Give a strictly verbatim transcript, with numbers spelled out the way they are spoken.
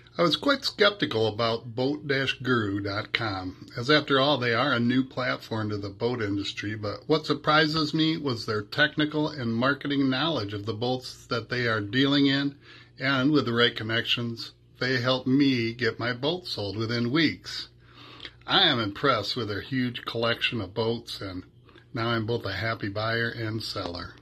I was quite skeptical about boat guru dot com, as after all they are a new platform to the boat industry, but what surprises me was their technical and marketing knowledge of the boats that they are dealing in, and with the right connections, they helped me get my boat sold within weeks. I am impressed with their huge collection of boats, and now I'm both a happy buyer and seller.